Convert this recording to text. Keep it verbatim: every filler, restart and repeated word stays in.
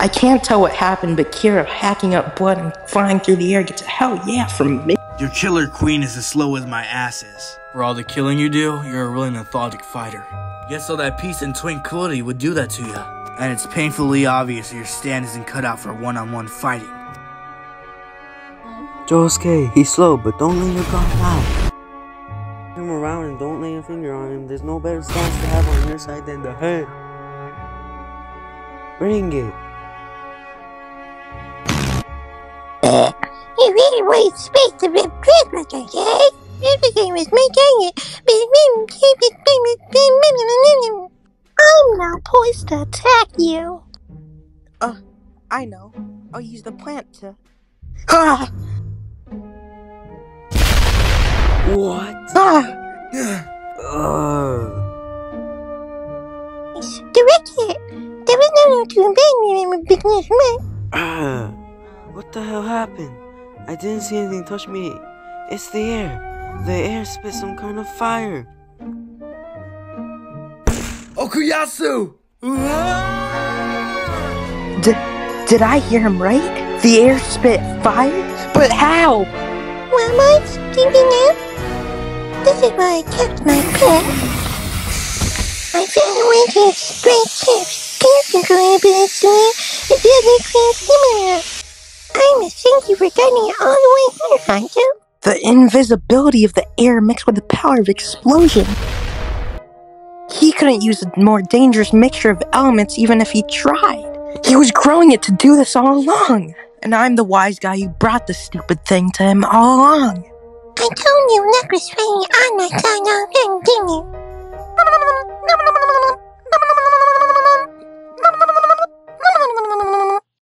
I can't tell what happened, but Kira hacking up blood and flying through the air gets a hell yeah from me. Your killer queen is as slow as my ass is. For all the killing you do, you're a really methodic fighter. Guess all that peace and tranquility would do that to you. And it's painfully obvious your stand isn't cut out for one-on-one fighting. Josuke, he's slow, but don't let your guard down. Turn him around and don't lay a finger on him. There's no better stance to have on your side than the head. Bring it. You really want space to be Christmas, okay? Everything was my target, but I'm not poised to attack you. Uh, I know. I'll use the plant to... Ah! What? Ah! Uh. Direct hit. There was no need to invade me in my business, man. Uh. What the hell happened? I didn't see anything touch me. It's the air. The air spit some kind of fire. Okuyasu! Did, did I hear him right? The air spit fire? But how? Well, my thinking is, this is why I kept my pet. I found a way to straight chips, cancer control ability, and the other cream similar. I must thank you for getting it all the way here, Hanjo. The invisibility of the air mixed with the power of explosion. He couldn't use a more dangerous mixture of elements even if he tried. He was growing it to do this all along. And I'm the wise guy who brought the stupid thing to him all along. I told you Nick was fighting on my side, didn't you?